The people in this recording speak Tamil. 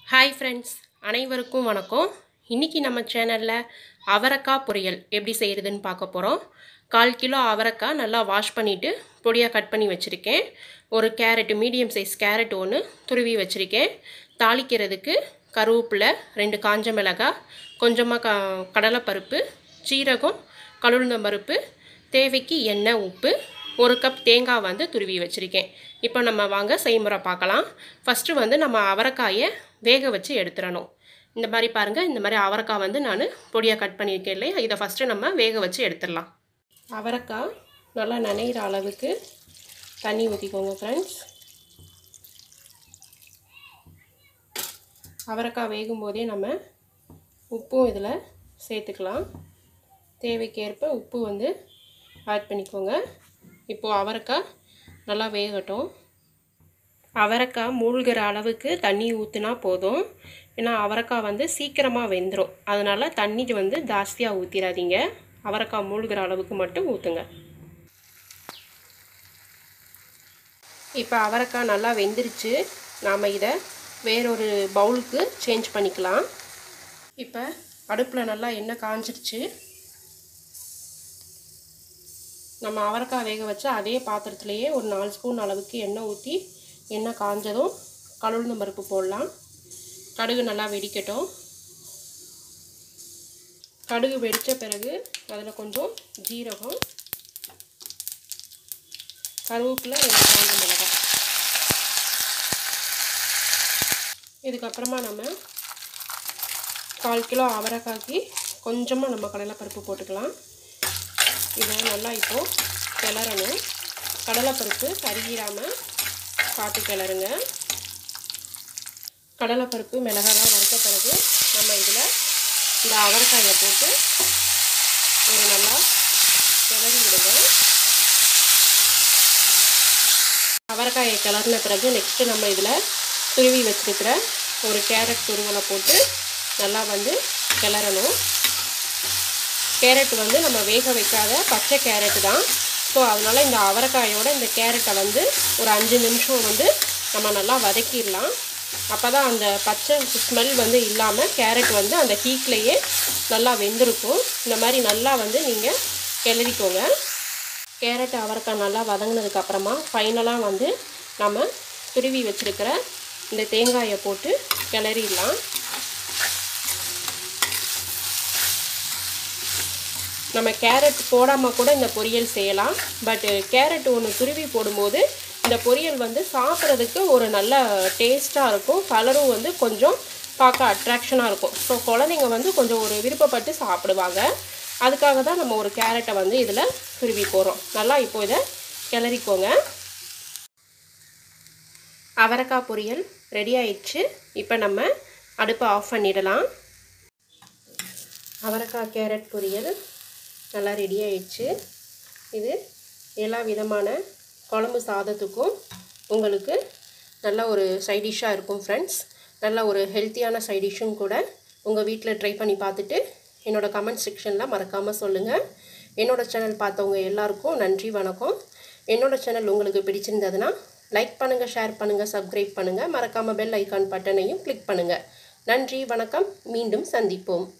ஹாய் ஃப்ரெண்ட்ஸ், அனைவருக்கும் வணக்கம். இன்றைக்கி நம்ம சேனலில் அவரைக்காய் பொரியல் எப்படி செய்கிறதுன்னு பார்க்க போகிறோம். 1/4 கிலோ அவரைக்காய் நல்லா வாஷ் பண்ணிவிட்டு பொடியாக கட் பண்ணி வச்சுருக்கேன். ஒரு கேரட், மீடியம் சைஸ் கேரட் ஒன்று துருவி வச்சுருக்கேன். தாளிக்கிறதுக்கு கருவேப்பிலை, 2 காஞ்ச மிளகாய், கொஞ்சமாக கடலைப்பருப்பு, சீரகம், கழுவுளுந்தம்பருப்பு, தேவைக்கு எண்ணெய், உப்பு, 1 கப் தேங்காய் வந்து துருவி வச்சுருக்கேன். இப்போ நம்ம வாங்க செய்முறை பார்க்கலாம். ஃபஸ்ட்டு வந்து நம்ம அவரைக்காயை வேக வச்சு எடுத்துடணும். இந்த மாதிரி பாருங்கள், இந்த மாதிரி அவரைக்காய் வந்து நான் பொடியாக கட் பண்ணியிருக்கேன் இல்லையா, இதை ஃபஸ்ட்டு நம்ம வேக வச்சு எடுத்துடலாம். அவரைக்காய் நல்லா நனைகிற அளவுக்கு தண்ணி ஊற்றிக்கோங்க ஃப்ரெண்ட்ஸ். அவரைக்காய் வேகும் போதே நம்ம உப்பும் இதில் சேர்த்துக்கலாம். தேவைக்கேற்ப உப்பு வந்து ஆட் பண்ணிக்கோங்க. இப்போது அவரைக்காய் நல்லா வேகட்டும். அவரைக்காய் மூழ்கிற அளவுக்கு தண்ணி ஊற்றினா போதும். ஏன்னா அவரைக்காய் வந்து சீக்கிரமாக வெந்துடும். அதனால் தண்ணி வந்து ஜாஸ்தியாக ஊற்றிடாதீங்க. அவரைக்காய் மூழ்கிற அளவுக்கு மட்டும் ஊற்றுங்க. இப்போ அவரைக்காய் நல்லா வெந்துருச்சு. நாம் இதை வேறொரு பவுலுக்கு சேஞ்ச் பண்ணிக்கலாம். இப்போ அடுப்பில் நல்லா எண்ணெய் காஞ்சிருச்சு. நம்ம அவரைக்காய் வேக வச்சு அதே பாத்திரத்துலேயே ஒரு 4 ஸ்பூன் அளவுக்கு எண்ணெய் ஊற்றி, எண்ணெய் காஞ்சதும் கழுவுளுந்தம்பருப்பு போடலாம். கடுகு நல்லா வெடிக்கட்டும். கடுகு வெடித்த பிறகு அதில் கொஞ்சம் ஜீரகம், கருவேப்பிலை, 2 காஞ்ச மிளகாய். இதுக்கப்புறமா நம்ம 1/4 கிலோ அவரைக்காய்க்கு கொஞ்சமாக நம்ம கடலைப்பருப்பு போட்டுக்கலாம். இதை நல்லா இப்போது கிளறணும். கடலைப்பருப்பு கருகிராமல் பார்த்து கிளறுங்க. கடலைப்பருப்பு, மிளகாலாம் வறுத்த பிறகு நம்ம இதில் இந்த அவரைக்காயை போட்டு ஒரு நல்லா கிளறி விடுங்க. அவரைக்காயை கிளறின பிறகு நெக்ஸ்ட்டு நம்ம இதில் துருவி வச்சுருக்கிற ஒரு கேரட் துருவலை போட்டு நல்லா வந்து கிளறணும். கேரட் வந்து நம்ம வேக வைக்காத பச்சை கேரட்டு தான். ஸோ அதனால் இந்த அவரைக்காயோட இந்த கேரட்டை வந்து ஒரு 5 நிமிஷம் வந்து நம்ம நல்லா வதக்கிடலாம். அப்போ தான் அந்த பச்சை ஸ்மெல் வந்து இல்லாமல் கேரட் வந்து அந்த ஹீட்லேயே நல்லா வெந்திருக்கும். இந்த மாதிரி நல்லா வந்து நீங்கள் கிளறிக்கோங்க. கேரட், அவரைக்காய் நல்லா வதங்கினதுக்கப்புறமா ஃபைனலாக வந்து நம்ம துருவி வச்சுருக்கிற இந்த தேங்காயை போட்டு கிளறிடலாம். நம்ம கேரட் போடாமல் கூட இந்த பொரியல் செய்யலாம். பட்டு கேரட் ஒன்று துருவி போடும்போது இந்த பொரியல் வந்து சாப்பிட்றதுக்கு ஒரு நல்ல டேஸ்ட்டாக இருக்கும். கலரும் வந்து கொஞ்சம் பார்க்க அட்ராக்ஷனாக இருக்கும். ஸோ குழந்தைங்க வந்து கொஞ்சம் ஒரு விருப்பப்பட்டு சாப்பிடுவாங்க. அதுக்காக தான் நம்ம ஒரு கேரட்டை வந்து இதில் துருவி போடுறோம். நல்லா இப்போ இதை கிளறிக்கோங்க. அவரைக்காய் பொரியல் ரெடி ஆயிடுச்சு. இப்போ நம்ம அடுப்பை ஆஃப் பண்ணிடலாம். அவரைக்காய் கேரட் பொரியல் நல்லா ரெடி ஆயிடுச்சு. இது எல்லா விதமான குழம்பு சாதத்துக்கும் உங்களுக்கு நல்ல ஒரு சைடிஷ்ஷாக இருக்கும் ஃப்ரெண்ட்ஸ். நல்ல ஒரு ஹெல்த்தியான சைடிஷ்ஷும் கூட. உங்கள் வீட்டில் ட்ரை பண்ணி பார்த்துட்டு என்னோடய கமெண்ட் செக்ஷனில் மறக்காமல் சொல்லுங்கள். என்னோடய சேனல் பார்த்தவங்க எல்லாருக்கும் நன்றி, வணக்கம். என்னோடய சேனல் உங்களுக்கு பிடிச்சிருந்ததுன்னா லைக் பண்ணுங்கள், ஷேர் பண்ணுங்கள், சப்ஸ்கிரைப் பண்ணுங்கள். மறக்காமல் பெல் ஐக்கான் பட்டனையும் கிளிக் பண்ணுங்கள். நன்றி, வணக்கம். மீண்டும் சந்திப்போம்.